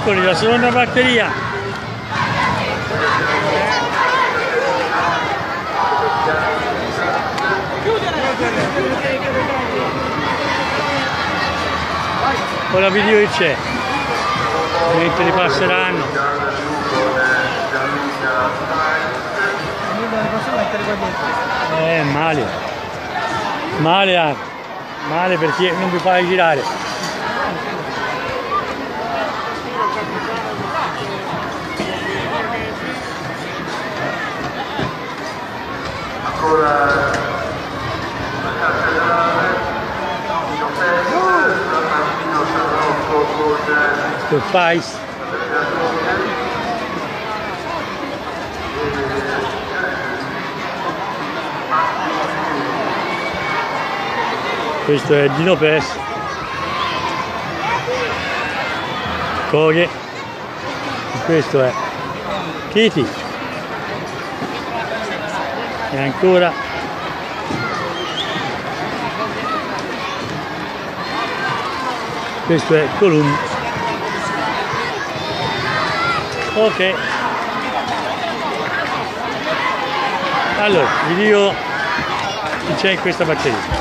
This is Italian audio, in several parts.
Eccoli, la seconda batteria. Ora video che c'è. Mentre li passeranno. Male. Male perché non vi fai girare. Ancora la cattedrale di Nopes, San Martino San Rocco con Sto Fais. Questo è Dino Pes, Coghe, questo è Kitty e ancora questo è Columbo. Ok, allora vi dico chi c'è in questa batteria.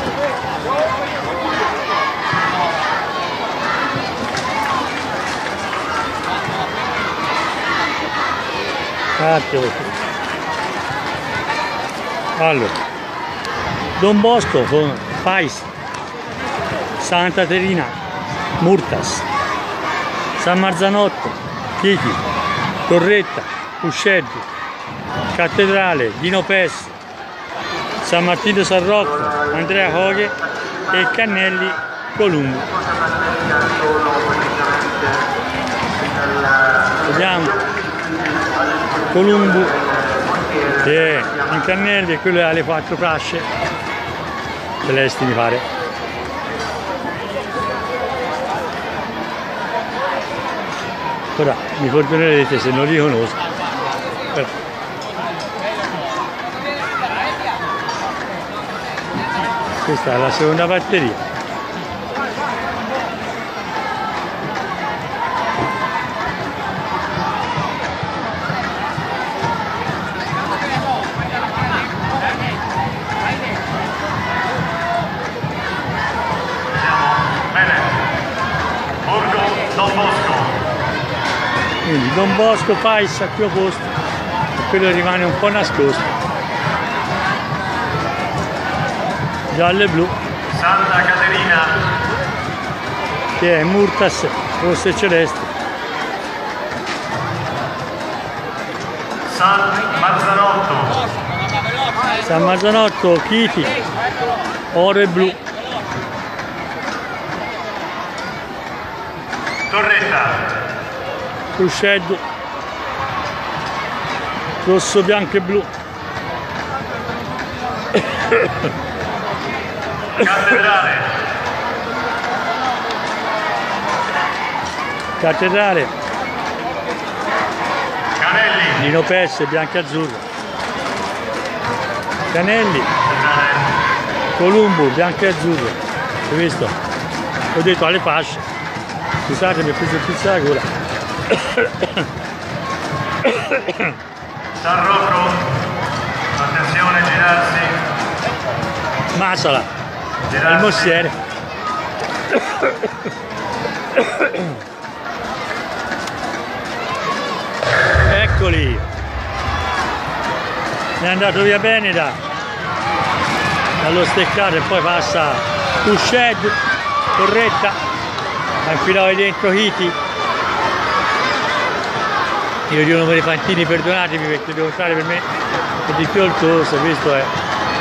Allora, Don Bosco con Fais, Santa Terina, Murtas, San Marzanotto, Chiti, Torretta, Usceddi, Cattedrale, Dino Pes, San Martino San Rocco, Andrea Coghe e Cannelli Columbo. Vediamo. Columbo che in Cannelli e quello ha le 4 fasce celesti mi pare. Ora mi perdonerete se non li conosco. Questa è la seconda batteria. Quindi Don Bosco Fais al primo posto e quello rimane un po' nascosto. Giallo e blu. Santa Caterina Che è Murtas, rosso e celeste. San Marzanotto, San Marzanotto, Chiti, oro e blu. Torretta, Usceddo, rosso, bianco e blu. Cattedrale, Cattedrale, Canelli, Dino Pes, bianco e azzurro. Canelli, Columbo, bianco e azzurro. Hai visto? Ho detto alle fasce. Scusate, mi ho preso il pizza alla gola. San Rocco, attenzione a girarsi, Masala, il mossiere. Eccoli. È andato via bene dallo steccato e poi passa Usced, Torretta, a infilare dentro Hiti. Io dico per i fantini perdonatemi perché devo entrare per me è difficoltoso, questo è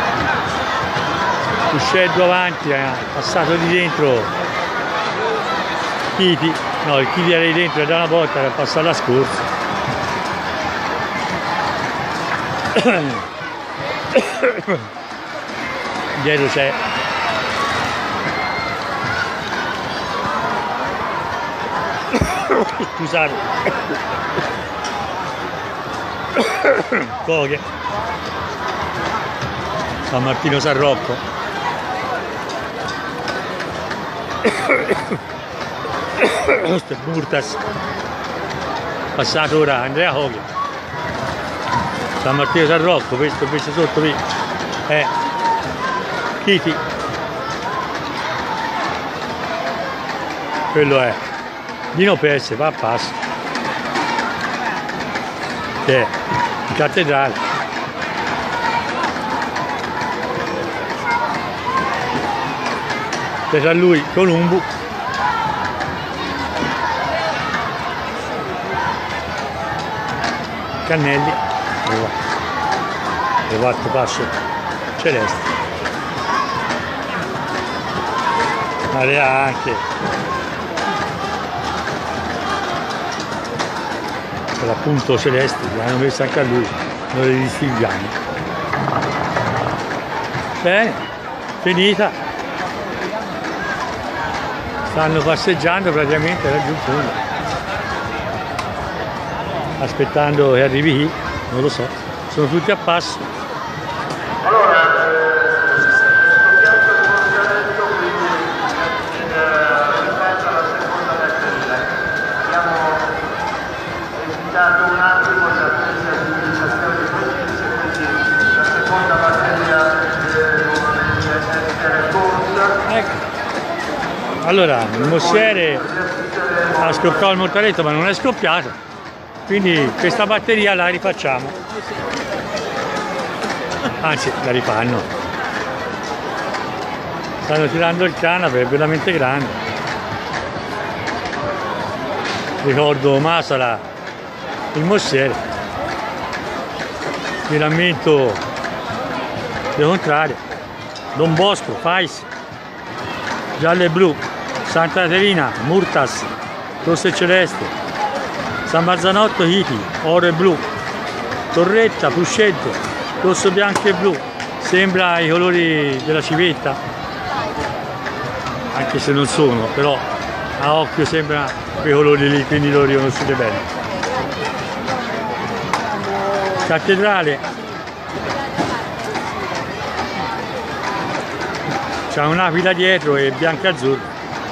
Usceddo avanti, ha passato di dentro Chiti, no il Chiti era di dentro da una volta che ha passato la scorsa. Dietro c'è scusate Coghe, San Martino San Rocco, questo è Murtas, passato ora Andrea Hoghi, San Martino San Rocco, questo invece sotto qui è Chiti, quello è Dino Pes, va a passo, che è in cattedrale. C'è a lui Columbu, Cannelli, e quarto passo Celeste, Area anche per l'appunto Celeste, l'hanno messo anche a lui, noi li distinguiamo. Bene, finita, stanno passeggiando praticamente laggiù in fondo, aspettando che arrivi chi, non lo so, sono tutti a passo. Allora, scoppiato il mondialetto, quindi rispetto alla seconda batteria. Abbiamo esitato un attimo per attesa di indicazioni precise, quindi la seconda batteria deve essere corsa. Ecco. Allora, il mossiere ha scoppiato il mortaretto ma non è scoppiato. Quindi questa batteria la rifacciamo, anzi la rifanno, stanno tirando il canapé, è veramente grande, ricordo Masala, il mossiere, mi rammento le contrarie, Don Bosco, Fais, giallo e blu, Santa Caterina, Murtas, rosso e celeste, San Marzanotto, Hiti, oro e blu, Torretta, Puscetto, rosso, bianco e blu, sembra i colori della civetta, anche se non sono, però a occhio sembra quei colori lì, quindi lo riconoscete bene. Cattedrale, c'è un'aquila dietro e bianco e azzurro.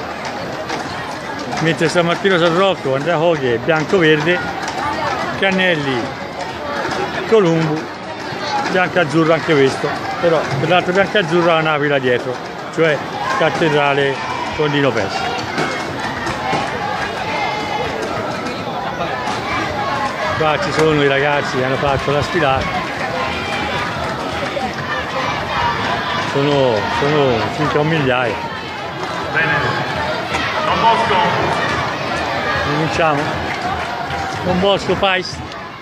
Mentre San Martino San Rocco, Andrea Hoghi, bianco-verde, Cannelli, Columbu, bianco-azzurro anche questo, però per l'altro bianco-azzurro ha un'aquila dietro, cioè cattedrale con Dino Pes. Qua ci sono i ragazzi che hanno fatto la sfilata, sono circa un migliaio. Bene. Don Bosco. Cominciamo. Don Bosco, Pais.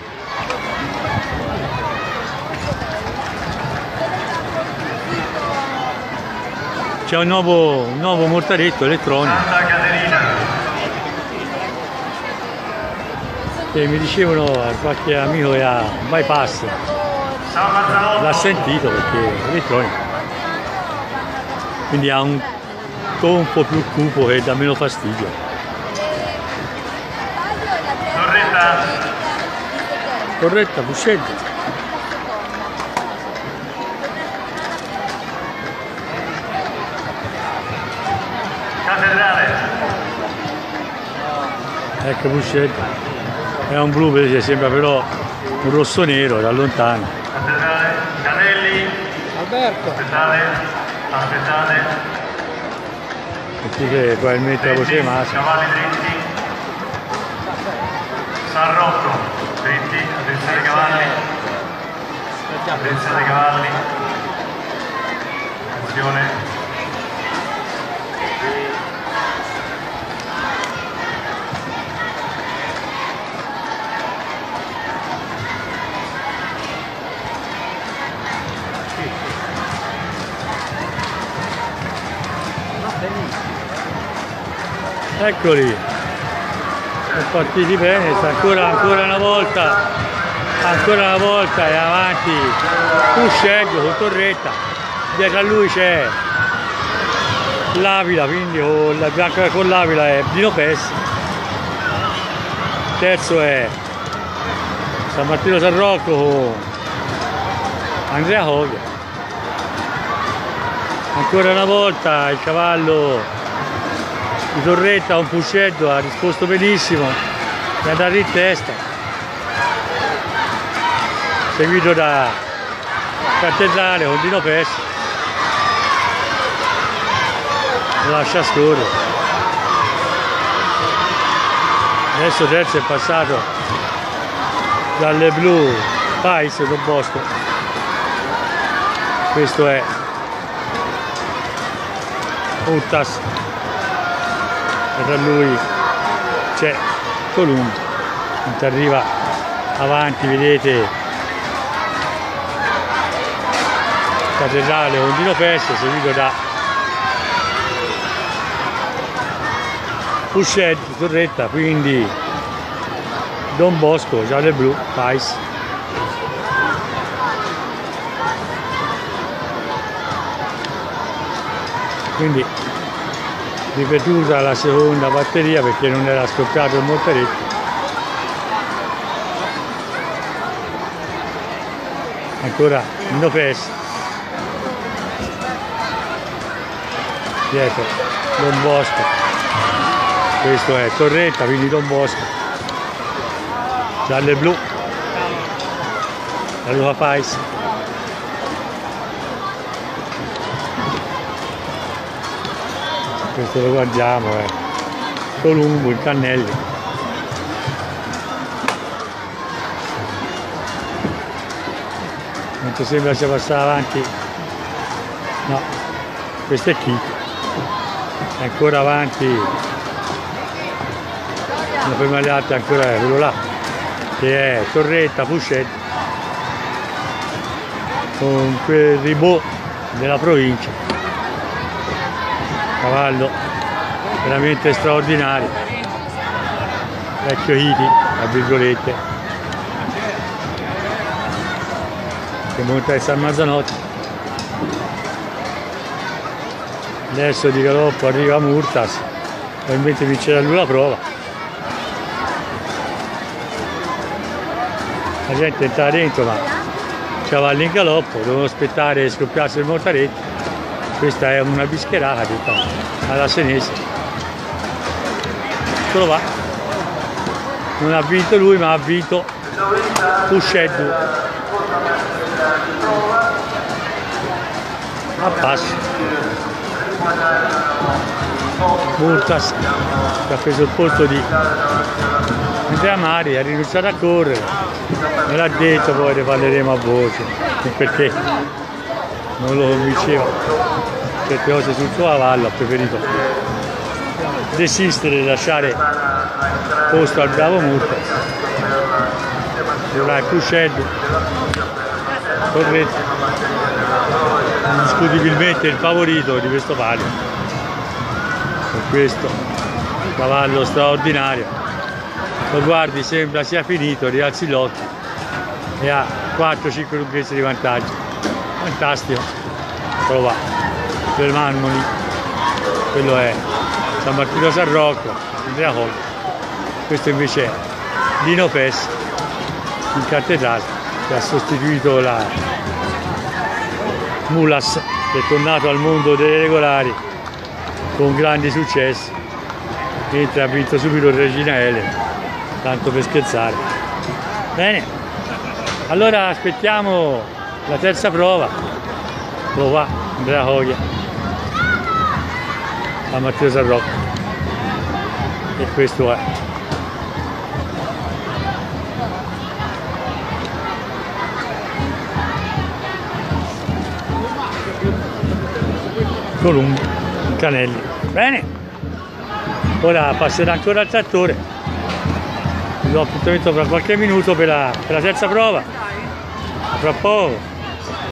C'è un nuovo mortaretto elettronico. Santa Caterina. E mi dicevano qualche amico che ha bypass, San Marzanotto. l'ha sentito perché è elettronico. Quindi ha un tonfo più cupo che dà meno fastidio. Torretta. Corretta, Puscetto. Cattedrale. Ecco Puscetto. È un blu perché sembra però un rosso nero da lontano. Cattedrale. Canelli. Alberto. Aspettate. Perché che probabilmente la voce è massa. Cavalli dritti. San Rocco. Dritti. Attenzione ai cavalli. Attenzione ai cavalli. Attenzione. Eccoli, sono partiti bene, sta ancora una volta è avanti Puscetto con Torretta, dietro a lui c'è l'Avila, quindi con l'Avila è Dino Pes, terzo è San Martino San Rocco con Andrea Hoghi. Ancora una volta il cavallo di Torretta, un Puscetto, ha risposto benissimo, è andato in testa, seguito da Cattedrale con Dino Pesce, lo lascia scorrere. Adesso terzo è passato dalle blu Pais Don Bosco, questo è Murtas e tra lui c'è Columbo, mentre arriva avanti, vedete, Cattedrale con Dino Pesce, seguito da Pushed, Torretta, quindi Don Bosco, giallo e blu, Pais. Quindi ripetuta la seconda batteria perché non era scoccato il Mortaretti. Ancora Dino Pesce, dietro Don Bosco, questo è Torretta, quindi Don Bosco, giallo e blu, la Luca Pais. Questo lo guardiamo, Columbo, il Cannelli. Mentre sembra sia passato avanti, no, questo è Chico, è ancora avanti, non prima gli altri ancora quello là, che è Torretta, Pushed, con quel ribot della provincia. Cavallo veramente straordinario, vecchio Iti, tra virgolette, che monta il San Mazzanotte. Adesso di galoppo arriva Murtas, probabilmente vincerà lui la prova. La gente entra dentro, ma cavalli in galoppo, devono aspettare che scoppiasse il Mortaretti. Questa è una bischerata alla Senese. Eccolo va. Non ha vinto lui, ma ha vinto Pushed. A passo. Murtas che ha preso il posto di Andrea Mari, ha rinunciato a correre. Me l'ha detto, poi ne parleremo a voce, perché non lo convinceva. Certe cose sul suo cavallo, ha preferito desistere e lasciare posto al bravo Murtas. Ora è Pushed, Torretta, indiscutibilmente il favorito di questo palio, con questo cavallo straordinario. Lo guardi, sembra sia finito, rialzi gli occhi e ha 4-5 lunghezze di vantaggio. Fantastico. Eccolo va. Per Marmoni, quello è San Martino San Rocco, Andrea Hall. Questo invece è Dino Pesce, in Cattedrale, che ha sostituito la Mulas, che è tornato al mondo delle regolari con grandi successi, mentre ha vinto subito Regina Elena, tanto per scherzare. Bene, allora aspettiamo la terza prova. Lo va Andrea Hoglia a Matteo San Rocco, e questo è Columbo, Canelli. Bene, ora passerà ancora al trattore, vi do appuntamento fra qualche minuto per la terza prova, fra poco.